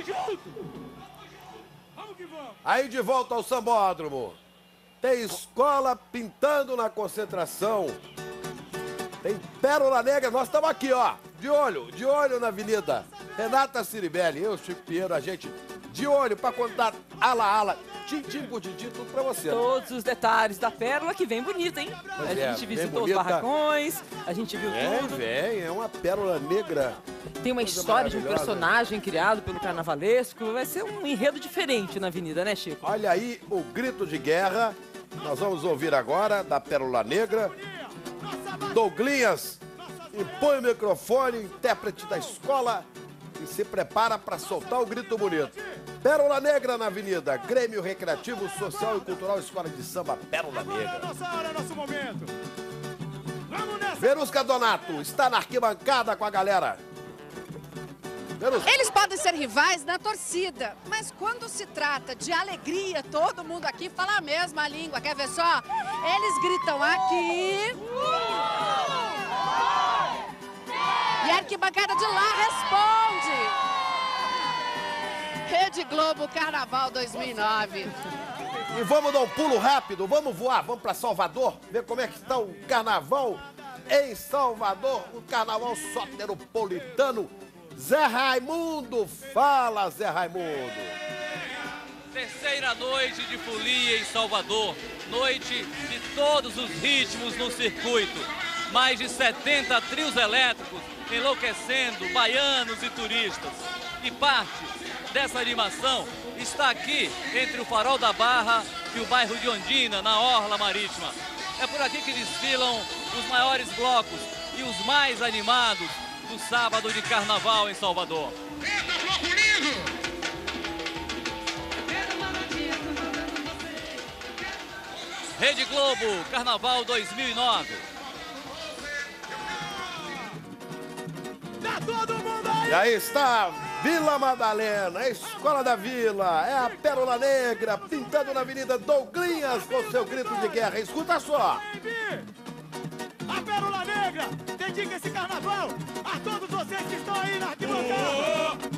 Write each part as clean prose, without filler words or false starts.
Aí de volta ao sambódromo. Tem escola pintando na concentração. Tem Pérola Negra. Nós estamos aqui, ó. De olho na avenida. Renata Ciribelli, eu, Chico Pinheiro, a gente de olho para contar ala a ala. Tintim por tintim, tudo pra você. Todos os detalhes da Pérola, que vem bonita, hein? A gente visitou os barracões, a gente viu tudo. É uma Pérola Negra. Tem uma história de um personagem criado pelo carnavalesco. Vai ser um enredo diferente na avenida, né, Chico? Olha aí o grito de guerra. Nós vamos ouvir agora da Pérola Negra. Douglinhas impõe o microfone, intérprete da escola, e se prepara para soltar o grito bonito. Pérola Negra na avenida, Grêmio Recreativo, Social e Cultural, Escola de Samba Pérola Negra. Nossa hora, nosso momento. Verusca Donato está na arquibancada com a galera. Eles podem ser rivais na torcida, mas quando se trata de alegria, todo mundo aqui fala a mesma língua. Quer ver só? Eles gritam aqui. E a arquibancada de lá responde. Rede Globo Carnaval 2009. E vamos dar um pulo rápido, vamos voar, vamos para Salvador, ver como é que está o carnaval em Salvador, o carnaval soteropolitano. Zé Raimundo, fala Zé Raimundo. Terceira noite de folia em Salvador, noite de todos os ritmos no circuito. Mais de 70 trios elétricos enlouquecendo baianos e turistas. E parte dessa animação está aqui entre o Farol da Barra e o bairro de Ondina, na Orla Marítima. É por aqui que desfilam os maiores blocos e os mais animados do sábado de carnaval em Salvador. Rede Globo, Carnaval 2009. Tá todo mundo aí! E aí está Vila Madalena, a Escola da Vila, é a Pérola Negra, pintando na Avenida Douglinhas com seu grito de guerra. Escuta só. A Pérola Negra dedica esse carnaval a todos vocês que estão aí na arquibancada.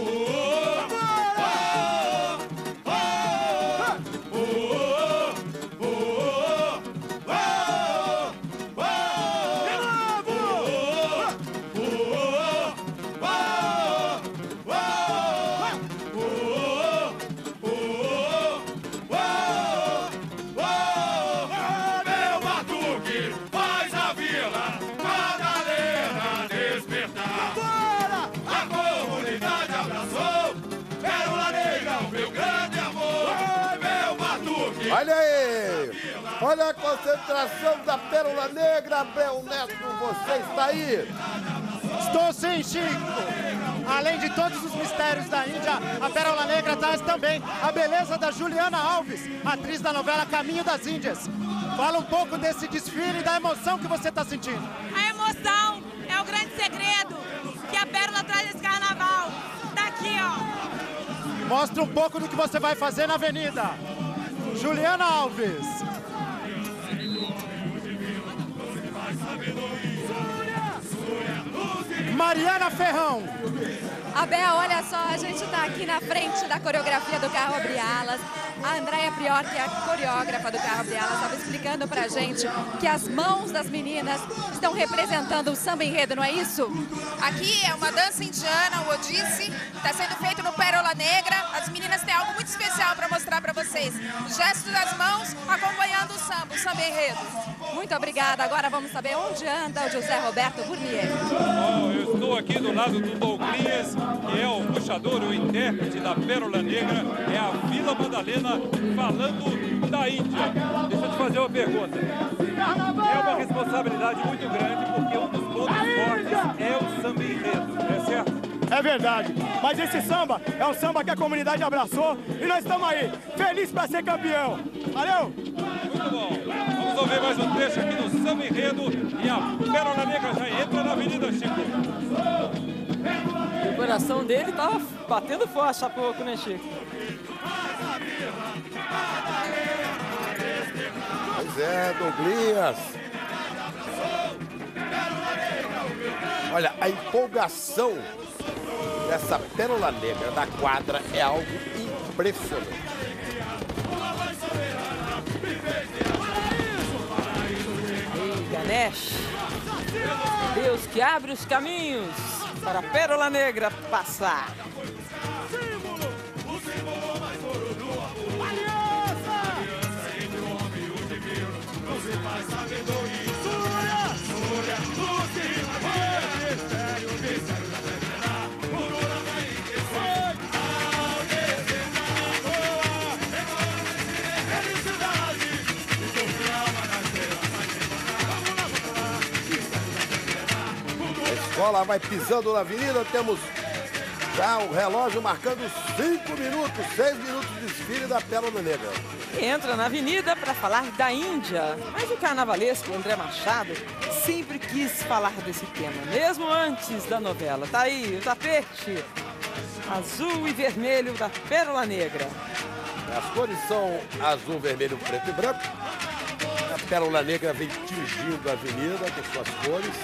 Olha aí, olha a concentração da Pérola Negra, Abel Neto, você está aí? Estou sim, Chico. Além de todos os mistérios da Índia, a Pérola Negra traz também a beleza da Juliana Alves, atriz da novela Caminho das Índias. Fala um pouco desse desfile e da emoção que você está sentindo. A emoção é o grande segredo que a Pérola traz nesse carnaval. Tá aqui, ó. Mostra um pouco do que você vai fazer na avenida. Juliana Alves. Mariana Ferrão. Abel, olha só, a gente está aqui na frente da coreografia do Carro Abre Alas. A Andréia Prior, que é a coreógrafa do Carro Abre Alas, estava explicando pra gente que as mãos das meninas estão representando o samba enredo, não é isso? Aqui é uma dança indiana, o Odissi, está sendo feito no Pérola Negra. As meninas têm algo muito especial para mostrar para vocês. Os gestos das mãos acompanhando o samba enredo. Muito obrigada. Agora vamos saber onde anda o José Roberto Burnier. Eu estou aqui do lado do Douglinhas, que é o puxador, o intérprete da Pérola Negra, é a Vila Madalena, falando da Índia. Deixa eu te fazer uma pergunta. É uma responsabilidade muito grande, porque um dos pontos fortes é o samba enredo, é certo? É verdade, mas esse samba é um samba que a comunidade abraçou e nós estamos aí, felizes para ser campeão. Valeu! Muito bom. Vamos ouvir mais um trecho aqui do samba enredo e a Pérola Negra já entra na Avenida Chico. O coração dele tava batendo forte há pouco, né, Chico? Pois é, Douglinhas. Olha, a empolgação e essa pérola negra da quadra é algo impressionante. Ei, Ganesh, Deus que abre os caminhos para a pérola negra passar. A escola vai pisando na avenida, temos já o relógio marcando 5 minutos, 6 minutos de desfile da pérola negra. Entra na avenida para falar da Índia, mas o carnavalesco André Machado sempre quis falar desse tema, mesmo antes da novela. Tá aí o tapete azul e vermelho da pérola negra. As cores são azul, vermelho, preto e branco. A pérola negra vem tingindo a avenida com suas cores.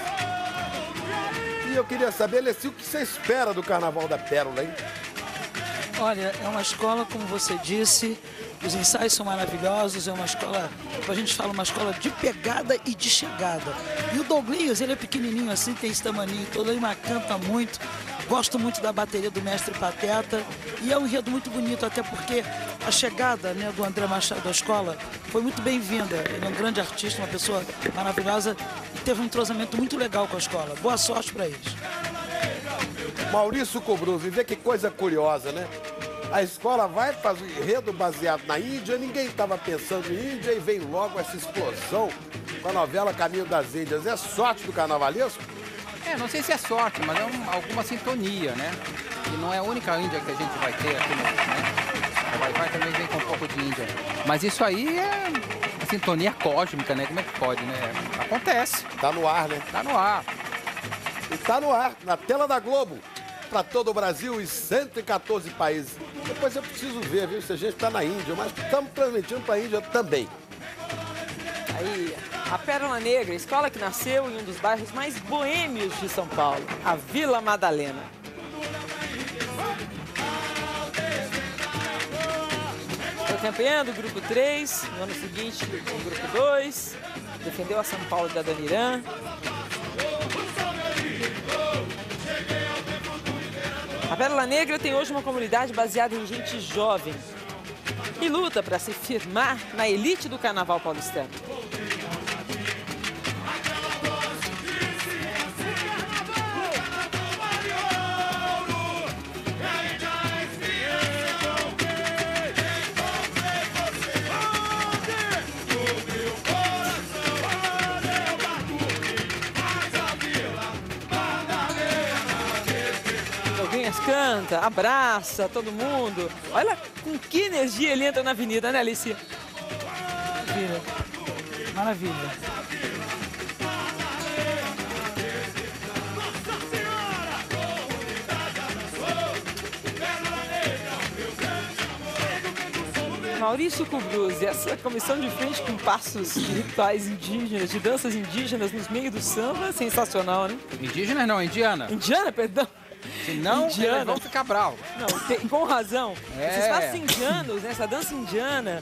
E eu queria saber, Leci, o que você espera do Carnaval da Pérola, hein? Olha, é uma escola, como você disse, os ensaios são maravilhosos, é uma escola, a gente fala, uma escola de pegada e de chegada. E o Douglinhas, ele é pequenininho assim, tem esse tamaninho todo, ele canta muito. Gosto muito da bateria do Mestre Pateta e é um enredo muito bonito, até porque a chegada, né, do André Machado à escola foi muito bem-vinda. Ele é um grande artista, uma pessoa maravilhosa e teve um entrosamento muito legal com a escola. Boa sorte para eles. Maurício Cobruzzi, vê que coisa curiosa, né? A escola vai fazer um enredo baseado na Índia, ninguém estava pensando em Índia e vem logo essa explosão com a novela Caminho das Índias. É sorte do carnavalesco? Não sei se é sorte, mas é alguma sintonia, né? E não é a única Índia que a gente vai ter aqui, né? A Vai também vem com um pouco de Índia. Mas isso aí é a sintonia cósmica, né? Como é que pode, né? Acontece. Tá no ar, né? Tá no ar. E tá no ar, na tela da Globo, para todo o Brasil e 114 países. Depois eu preciso ver, viu, se a gente tá na Índia, mas estamos transmitindo para a Índia também. Aí, a Pérola Negra, escola que nasceu em um dos bairros mais boêmios de São Paulo, a Vila Madalena. Foi campeã do grupo 3, no ano seguinte no grupo 2, defendeu a São Paulo da Danirã. A Pérola Negra tem hoje uma comunidade baseada em gente jovem e luta para se firmar na elite do carnaval paulistano. Canta, abraça todo mundo. Olha com que energia ele entra na avenida, né, Alicia? Maravilha. Maravilha. Maurício Cobruzzi, essa comissão de frente com passos rituais indígenas, de danças indígenas nos meios do samba, é sensacional, né? Indígenas não, indiana. Indiana, perdão. Senão, eles vão ficar bravos. Não, com razão. Vocês fazem indianos, né? Essa dança indiana.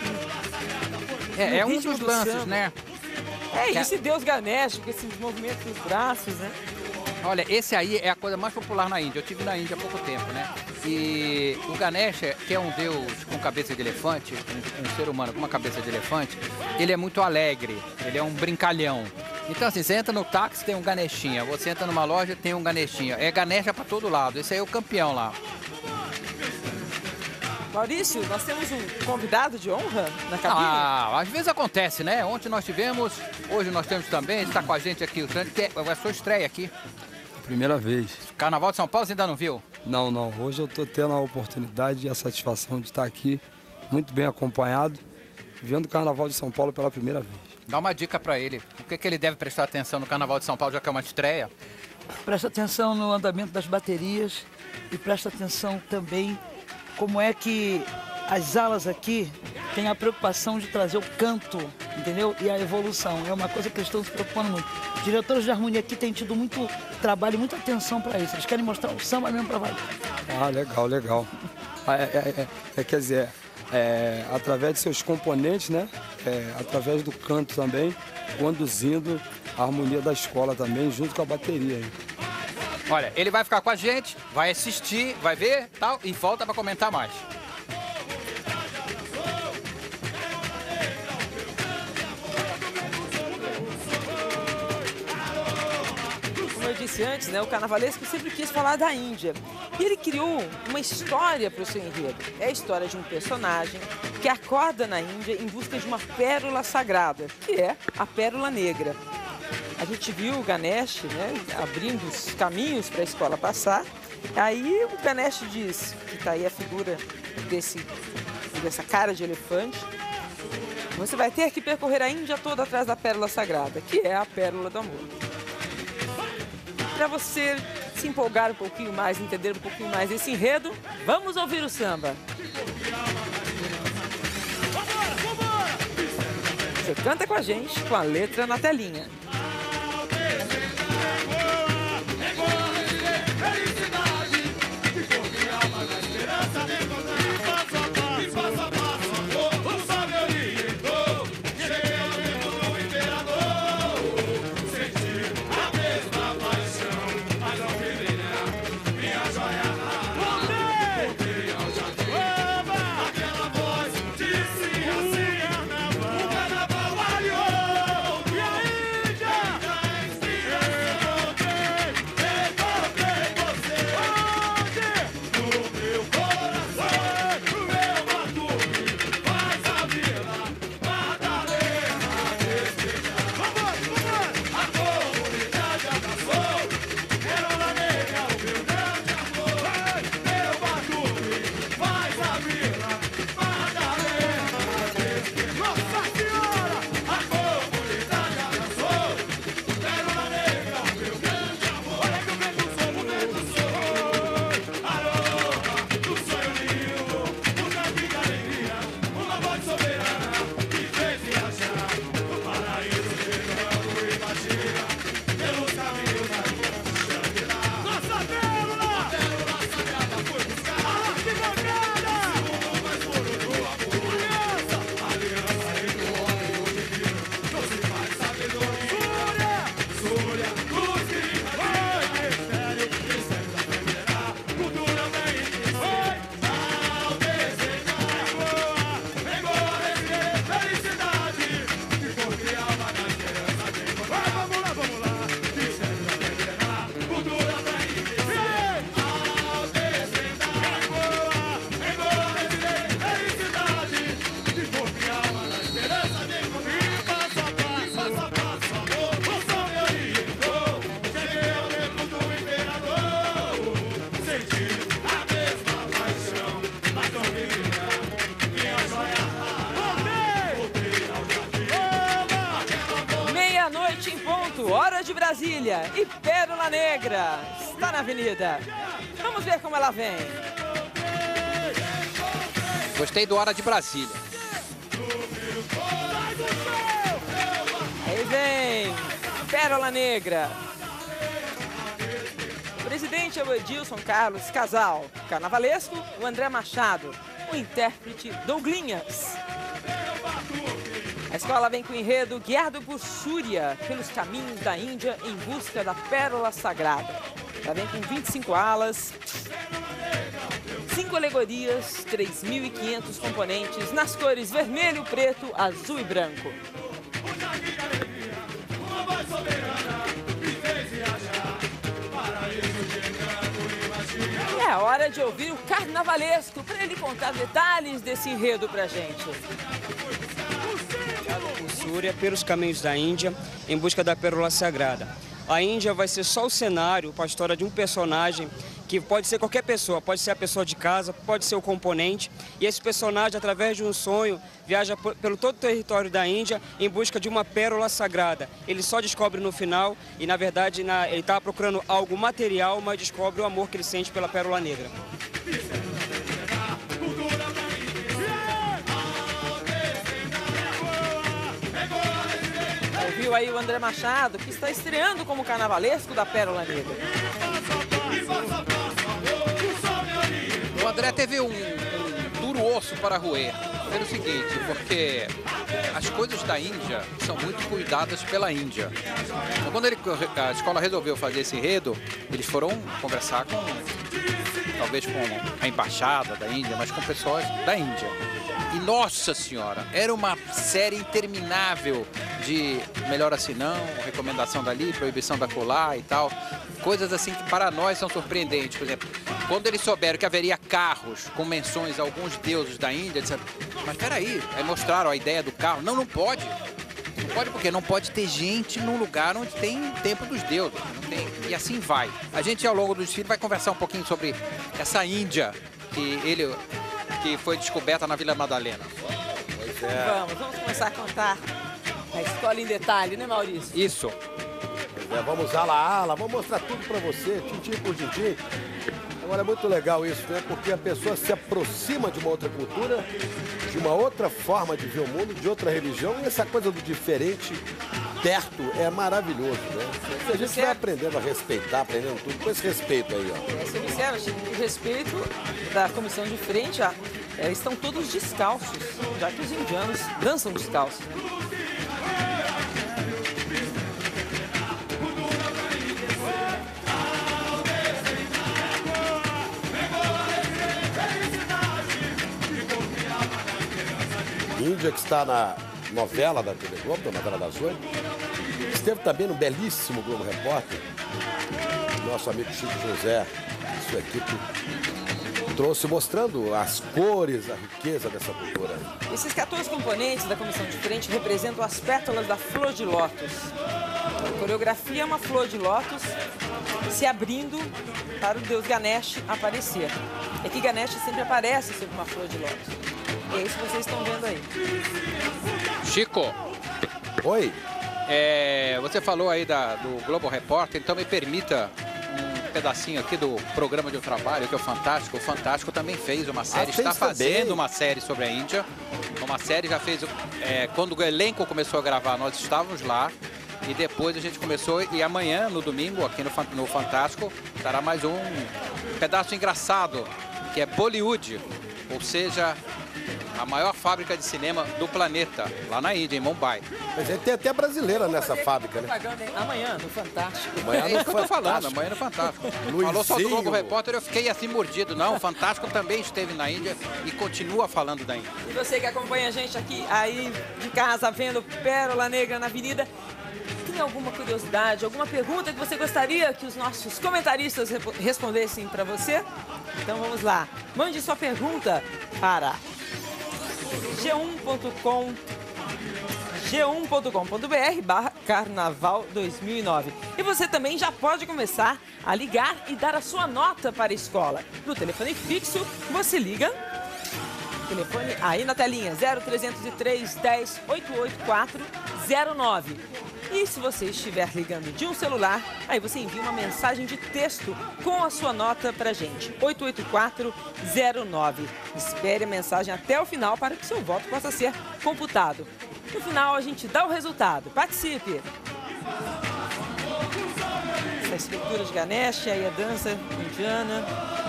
É um dos lances, né? Esse Deus Ganesh, com esses movimentos dos braços, né? Olha, esse aí é a coisa mais popular na Índia. Eu estive na Índia há pouco tempo, né? E o Ganesha, que é um deus com cabeça de elefante, um ser humano com uma cabeça de elefante, ele é muito alegre, ele é um brincalhão. Então, assim, você entra no táxi, tem um Ganeshinha. Você entra numa loja, tem um Ganeshinha. É Ganesha pra todo lado. Esse aí é o campeão lá. Maurício, nós temos um convidado de honra na cabine? Às vezes acontece, né? Ontem nós tivemos, hoje nós temos também. Está com a gente aqui o Sandro, que é a sua estreia aqui. Primeira vez. Carnaval de São Paulo, você ainda não viu? Não. Hoje eu tô tendo a oportunidade e a satisfação de estar aqui, muito bem acompanhado, vendo o Carnaval de São Paulo pela primeira vez. Dá uma dica para ele. O que ele deve prestar atenção no Carnaval de São Paulo, já que é uma estreia? Presta atenção no andamento das baterias e presta atenção também como é que as alas aqui têm a preocupação de trazer o canto entendeu? E a evolução. É uma coisa que eles estão se preocupando muito. Os diretores de harmonia aqui têm tido muito trabalho, muita atenção para isso. Eles querem mostrar o samba mesmo para valer. Ah, legal, legal. Quer dizer, através de seus componentes, né? Através do canto também, conduzindo a harmonia da escola também, junto com a bateria. Olha, ele vai ficar com a gente, vai assistir, vai ver tal, e volta para comentar mais. Como eu disse antes, né, o carnavalesco sempre quis falar da Índia. E ele criou uma história para o seu enredo. É a história de um personagem que acorda na Índia em busca de uma pérola sagrada, que é a Pérola Negra. A gente viu o Ganesh, né, abrindo os caminhos para a escola passar. Aí o Ganesh diz que está aí a figura dessa cara de elefante. Você vai ter que percorrer a Índia toda atrás da Pérola Sagrada, que é a Pérola do Amor. Para você se empolgar um pouquinho mais, entender um pouquinho mais desse enredo, vamos ouvir o samba. Você canta com a gente, com a letra na telinha. Hora de Brasília e Pérola Negra está na avenida. Vamos ver como ela vem. Gostei do Hora de Brasília. Aí vem Pérola Negra. O presidente é o Edilson Carlos Casal. Carnavalesco, o André Machado. O intérprete, Douglinhas. A escola vem com o enredo guiado por Súria pelos caminhos da Índia em busca da Pérola Sagrada. Ela vem com 25 alas, 5 alegorias, 3.500 componentes nas cores vermelho, preto, azul e branco. É a hora de ouvir o carnavalesco para ele contar detalhes desse enredo pra gente. Súria pelos caminhos da Índia em busca da Pérola Sagrada. A Índia vai ser só o cenário para a história de um personagem que pode ser qualquer pessoa, pode ser a pessoa de casa, pode ser o componente. E esse personagem, através de um sonho, viaja pelo todo o território da Índia em busca de uma pérola sagrada. Ele só descobre no final e, na verdade, ele está procurando algo material, mas descobre o amor que ele sente pela Pérola Negra. ouviu aí o André Machado, que está estreando como carnavalesco da Pérola Negra. O André teve um duro osso para roer. Pelo seguinte, porque as coisas da Índia são muito cuidadas pela Índia. Então, quando a escola resolveu fazer esse enredo, eles foram conversar talvez com a embaixada da Índia, mas com pessoas da Índia. E, nossa senhora, era uma série interminável de melhor assim não, recomendação dali, proibição da colar e tal. Coisas assim que para nós são surpreendentes. Por exemplo, quando eles souberam que haveria carros com menções a alguns deuses da Índia, disseram, mas peraí, aí mostraram a ideia do carro. Não pode. Não pode porque não pode ter gente num lugar onde tem templo dos deuses. Não tem, e assim vai. A gente, ao longo do desfile, vai conversar um pouquinho sobre essa Índia que foi descoberta na Vila Madalena. Pois é. Vamos começar a contar a escola em detalhe, né, Maurício? Isso. Pois é, vamos ala a ala, vamos mostrar tudo pra você, tintim por tintim. Agora é muito legal isso, né? Porque a pessoa se aproxima de uma outra cultura, de uma outra forma de ver o mundo, de outra religião, e essa coisa do diferente perto é maravilhoso, né? A gente vai aprendendo a respeitar, aprendendo tudo com esse respeito aí, ó. Você observa, Chico, o respeito da comissão de frente, estão todos descalços, já que os indianos dançam descalços. Índia, que está na novela da TV Globo, na novela das 8. Esteve também no belíssimo Globo Repórter. Nosso amigo Chico José e sua equipe trouxe mostrando as cores, a riqueza dessa cultura. Esses 14 componentes da comissão de frente representam as pétalas da flor de lótus. A coreografia é uma flor de lótus se abrindo para o deus Ganesh aparecer. É que Ganesh sempre aparece sobre uma flor de lótus. E é isso que vocês estão vendo aí. Chico. Oi. Você falou aí do Globo Repórter, então me permita um pedacinho aqui do programa de eu trabalho, que é o Fantástico. O Fantástico também fez uma série, está fazendo uma série sobre a Índia. Uma série já fez, quando o elenco começou a gravar, nós estávamos lá. E depois a gente começou, e amanhã, no domingo, aqui no Fantástico, estará mais um pedaço engraçado, que é Bollywood, ou seja, a maior fábrica de cinema do planeta, lá na Índia, em Mumbai. Mas tem até brasileira nessa fábrica, né? Amanhã, no Fantástico. Amanhã no Fantástico. Eu tô falando, amanhã no Fantástico. Falou só do Globo Repórter, eu fiquei assim mordido. Não, o Fantástico também esteve na Índia e continua falando da Índia. E você que acompanha a gente aqui, aí de casa, vendo Pérola Negra na Avenida, tem alguma curiosidade, alguma pergunta que você gostaria que os nossos comentaristas respondessem para você? Então vamos lá. Mande sua pergunta para g1.com.br/carnaval 2009. E você também já pode começar a ligar e dar a sua nota para a escola. No telefone fixo, você liga. Telefone aí na telinha, 0303 10 884 09. E se você estiver ligando de um celular, aí você envia uma mensagem de texto com a sua nota pra gente, 88409. Espere a mensagem até o final para que seu voto possa ser computado. No final a gente dá o resultado. Participe! Essa estrutura de Ganesh, aí a dança indiana.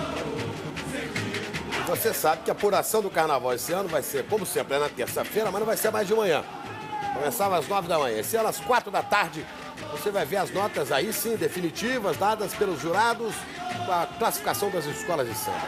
Você sabe que a apuração do carnaval esse ano vai ser, como sempre, na terça-feira, mas não vai ser mais de manhã. Começava às 9 da manhã. Esse ano, às 4 da tarde, você vai ver as notas aí, sim, definitivas, dadas pelos jurados, com a classificação das escolas de samba.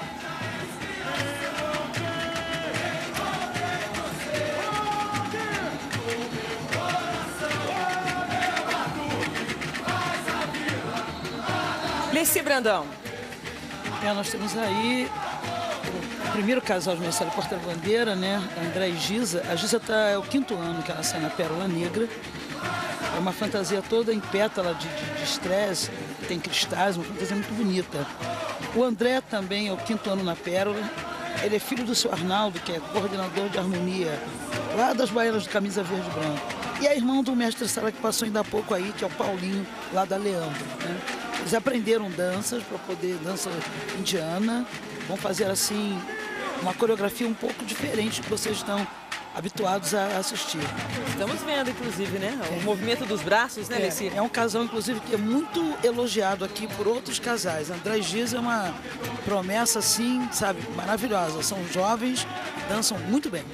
Leci Brandão. Nós temos aí o primeiro casal de mestre porta-bandeira, né? André e Giza. A Giza é o 5º ano que ela sai na Pérola Negra. É uma fantasia toda em pétala de estresse, tem cristais, uma fantasia muito bonita. O André também é o 5º ano na Pérola. Ele é filho do seu Arnaldo, que é coordenador de harmonia lá das Baianas de Camisa Verde e Branco. E é irmão do mestre Sala que passou ainda há pouco aí, que é o Paulinho, lá da Leandro, né? Eles aprenderam danças para poder, dança indiana. Vão fazer assim uma coreografia um pouco diferente que vocês estão habituados a assistir. Estamos vendo, inclusive, né? O movimento dos braços, né, Leci? É um casal, inclusive, que é muito elogiado aqui por outros casais. André e Giza é uma promessa, assim, sabe, maravilhosa. São jovens, dançam muito bem.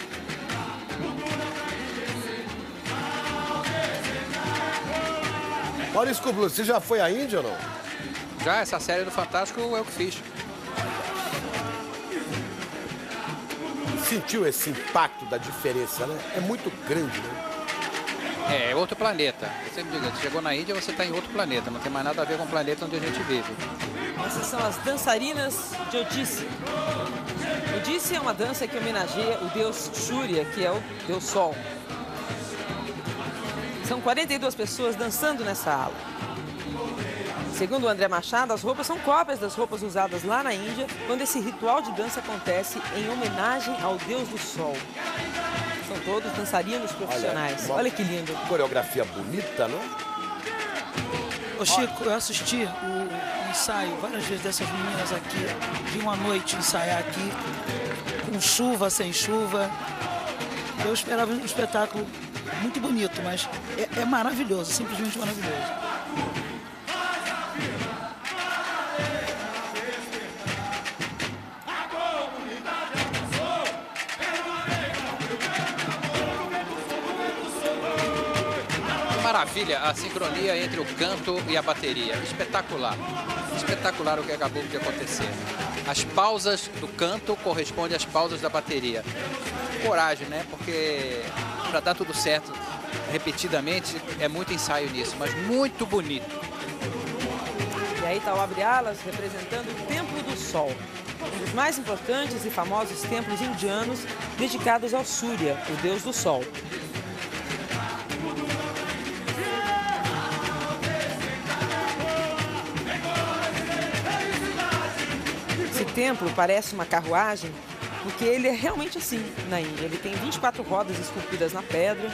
Maurício Kublu, você já foi à Índia ou não? Já, essa série do Fantástico é o que fiz. Sentiu esse impacto da diferença, né? É muito grande, né? É outro planeta. Eu sempre digo, você chegou na Índia, você está em outro planeta. Não tem mais nada a ver com o planeta onde a gente vive. Essas são as dançarinas de Odissi. Odissi é uma dança que homenageia o deus Surya, que é o deus Sol. São 42 pessoas dançando nessa ala. Segundo o André Machado, as roupas são cópias das roupas usadas lá na Índia, quando esse ritual de dança acontece em homenagem ao deus do sol. São todos dançarinos profissionais. Olha que lindo. Coreografia bonita, não? Ô Chico, eu assisti o ensaio várias vezes dessas meninas aqui. Vi uma noite ensaiar aqui, com chuva, sem chuva. Eu esperava um espetáculo muito bonito, mas é maravilhoso, simplesmente maravilhoso. Maravilha, a sincronia entre o canto e a bateria. Espetacular. Espetacular o que acabou de acontecer. As pausas do canto correspondem às pausas da bateria. Coragem, né? Porque para dar tudo certo repetidamente é muito ensaio nisso, mas muito bonito. E aí está o Abre Alas representando o Templo do Sol, um dos mais importantes e famosos templos indianos dedicados ao Surya, o deus do Sol. Esse templo parece uma carruagem porque ele é realmente assim na Índia. Ele tem 24 rodas esculpidas na pedra.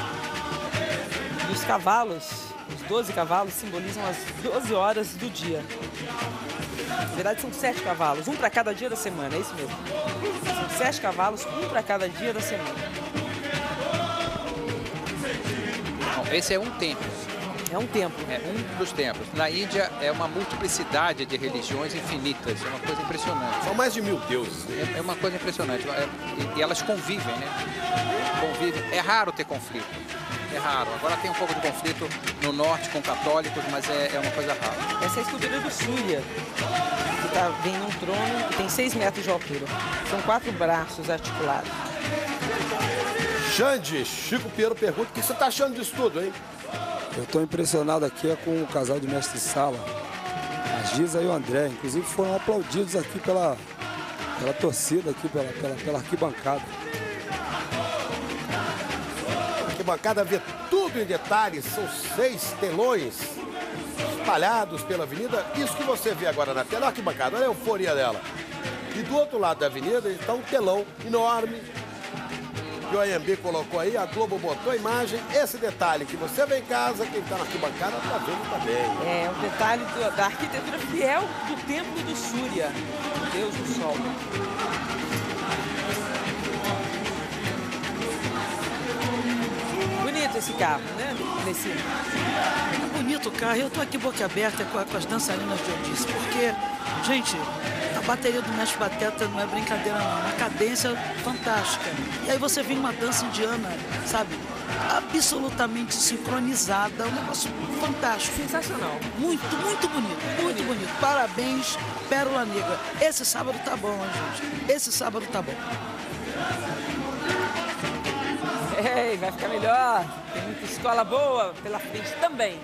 E os cavalos, os 12 cavalos, simbolizam as 12 horas do dia. Na verdade, são 7 cavalos, um para cada dia da semana, é isso mesmo. São 7 cavalos, um para cada dia da semana. Não, esse é um templo. É um templo. É um dos templos. Na Índia é uma multiplicidade de religiões infinitas. É uma coisa impressionante. São mais de 1000 deuses. É uma coisa impressionante. E elas convivem, né? Convivem. É raro ter conflito. É raro. Agora tem um pouco de conflito no norte com católicos, mas é uma coisa rara. Essa é a escultura do Surya, que vem num trono e tem 6 metros de altura. São 4 braços articulados. Xande, Chico Pinheiro pergunta o que você está achando disso tudo, hein? Eu estou impressionado aqui com o casal de mestre sala, a Giza e o André. Inclusive foram aplaudidos aqui pela torcida, aqui pela arquibancada. A arquibancada vê tudo em detalhes, são 6 telões espalhados pela avenida. Isso que você vê agora na tela, a arquibancada, olha a euforia dela. E do outro lado da avenida está um telão enorme. Que o AMB colocou aí, a Globo botou a imagem. Esse detalhe que você vê em casa, quem está na arquibancada está vendo também. É um detalhe da arquitetura fiel do templo do Surya, o deus do sol. Bonito esse carro, né? É bonito o carro. Eu estou aqui boca aberta com as dançarinas de Odissi, porque, gente, a bateria do Mestre Bateta não é brincadeira não, é uma cadência fantástica. E aí você vê uma dança indiana, sabe, absolutamente sincronizada, um negócio fantástico. Sensacional. Muito, muito bonito, muito bonito. Parabéns, Pérola Negra. Esse sábado tá bom, gente. Esse sábado tá bom. Ei, vai ficar melhor. Tem muita escola boa pela frente também.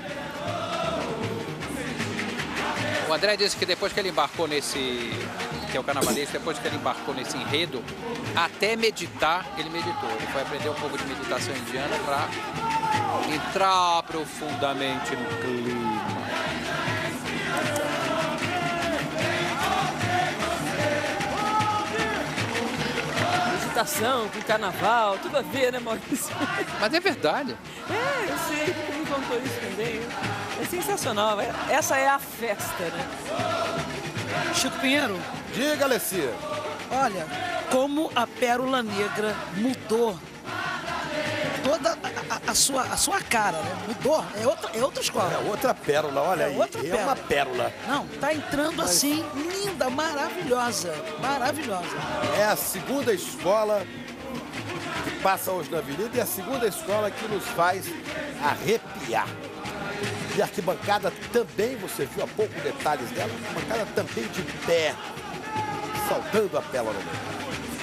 O André disse que depois que ele embarcou nesse, que é o carnavalesco, depois que ele embarcou nesse enredo, até meditar, ele meditou. Ele foi aprender um pouco de meditação indiana para entrar profundamente no clima. Meditação, com carnaval, tudo a ver, né, Maurício? Mas é verdade. É, eu sei, tu me contou isso também. É sensacional, essa é a festa, né? Chico Pinheiro. Diga, Alessia. Olha, como a Pérola Negra mudou toda a sua cara, né? Mudou, é outra escola. É outra pérola, olha aí, é uma pérola. Não, tá entrando assim, linda, maravilhosa, maravilhosa. É a segunda escola que passa hoje na avenida e a segunda escola que nos faz arrepiar. E a arquibancada também, você viu há pouco detalhes dela, a arquibancada também de pé, saudando a Pérola Negra.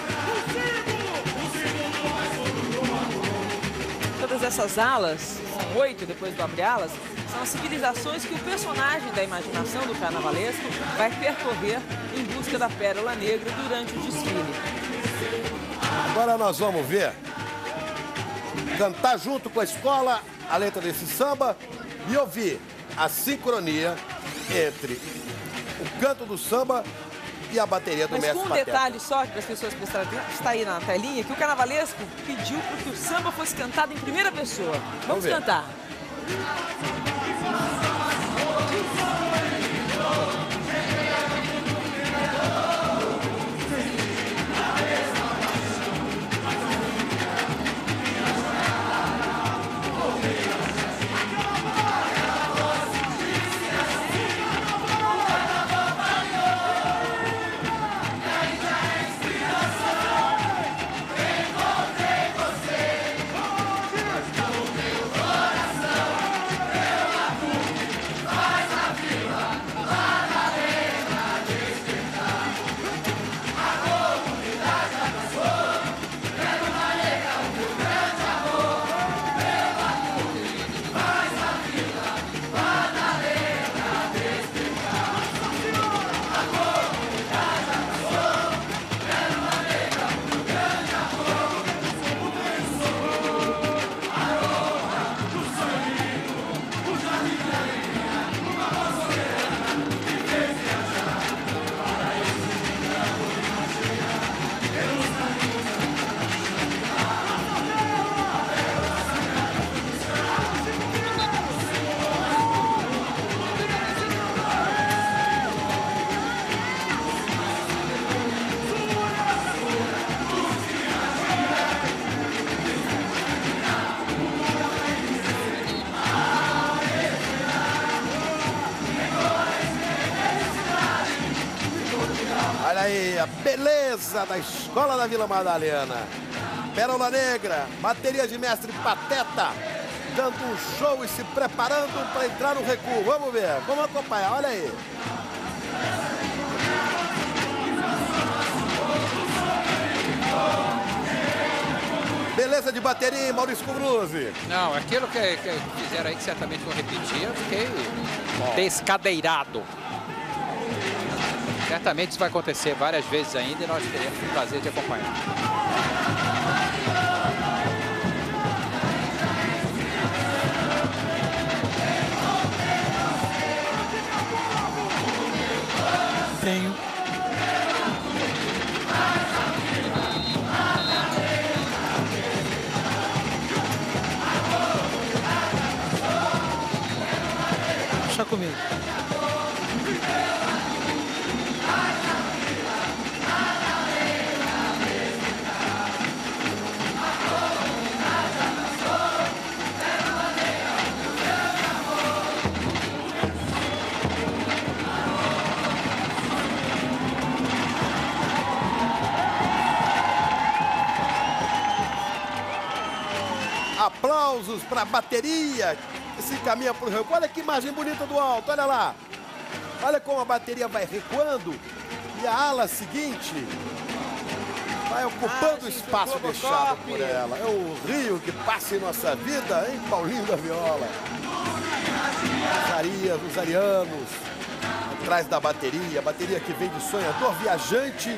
Todas essas alas, são 8 depois do abre alas, são as civilizações que o personagem da imaginação do carnavalesco vai percorrer em busca da Pérola Negra durante o desfile. Agora nós vamos ver, cantar junto com a escola a letra desse samba e ouvir a sincronia entre o canto do samba e a bateria do mestre Mas com um Pateta. detalhe só, para as pessoas prestarem atenção, está aí na telinha, que o carnavalesco pediu para que o samba fosse cantado em primeira pessoa. Vamos cantar. Olha aí, a beleza da escola da Vila Madalena. Pérola Negra, bateria de mestre Pateta, dando um show e se preparando para entrar no recuo. Vamos ver, vamos acompanhar, olha aí. Beleza de bateria, Maurício Cubruzzi. Não, aquilo que fizeram aí, que certamente vão repetir, eu fiquei descadeirado. Certamente isso vai acontecer várias vezes ainda e nós teremos o prazer de acompanhar. Tenho. Deixa comigo. Aplausos para a bateria que se encaminha para o recuo. Olha que imagem bonita do alto, olha lá. Olha como a bateria vai recuando e a ala seguinte vai ocupando o espaço deixado por ela. É o rio que passa em nossa vida, hein, Paulinho da Viola? Os arianos atrás da bateria, a bateria que vem de sonhador viajante.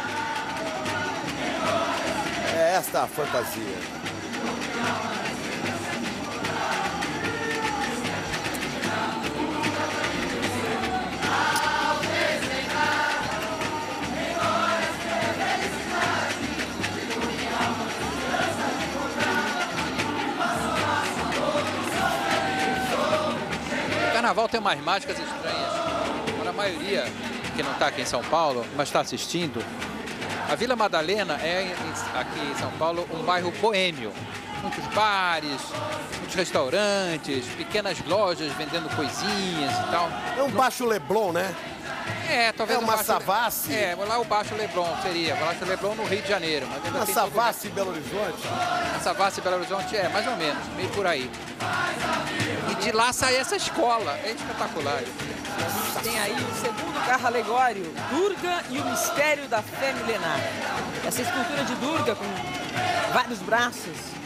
É esta a fantasia. O carnaval tem umas mágicas estranhas. Para a maioria que não está aqui em São Paulo, mas está assistindo, A Vila Madalena é, aqui em São Paulo, um bairro boêmio. Muitos bares, muitos restaurantes, pequenas lojas vendendo coisinhas e tal. É um Baixo Leblon, né? É, talvez uma Savassi. É, lá o Baixo Leblon seria. O Baixo Leblon no Rio de Janeiro. Mas uma Savassi em Belo Horizonte? A Savassi em Belo Horizonte é, mais ou menos, meio por aí. E de lá sai essa escola, é espetacular. A gente tem aí o segundo carro alegório, Durga e o Mistério da Fé Milenar. Essa escultura de Durga com vários braços,